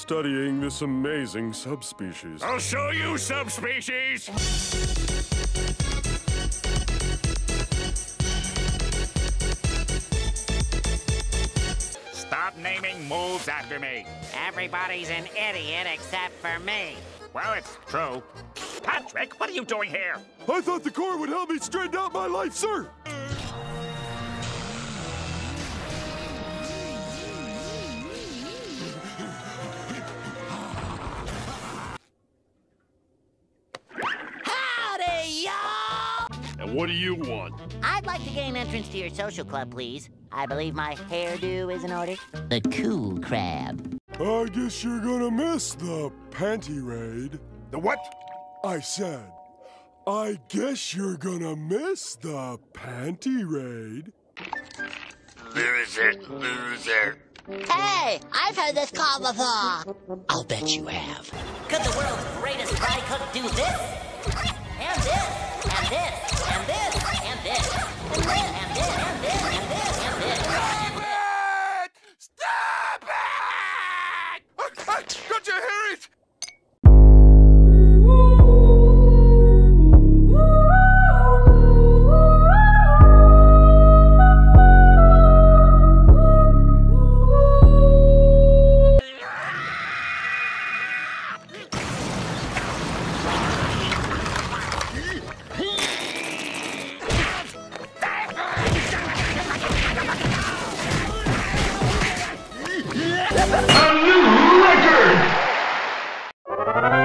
studying this amazing subspecies. I'll show you, subspecies! Stop naming moves after me. Everybody's an idiot except for me. Well, it's true. Patrick, what are you doing here? I thought the core would help me straighten out my life, sir! Howdy, y'all! And what do you want? I'd like to gain entrance to your social club, please. I believe my hairdo is in order. The Cool Crab. I guess you're gonna miss the panty raid. The what? I said, I guess you're gonna miss the panty raid. Loser, loser. Hey, I've heard this call before. I'll bet you have. Could the world's greatest fry cook do this? And this, and this, and this, and this, and this, and this, and this, and this, and this. Stop it! Don't you hear it? A new record!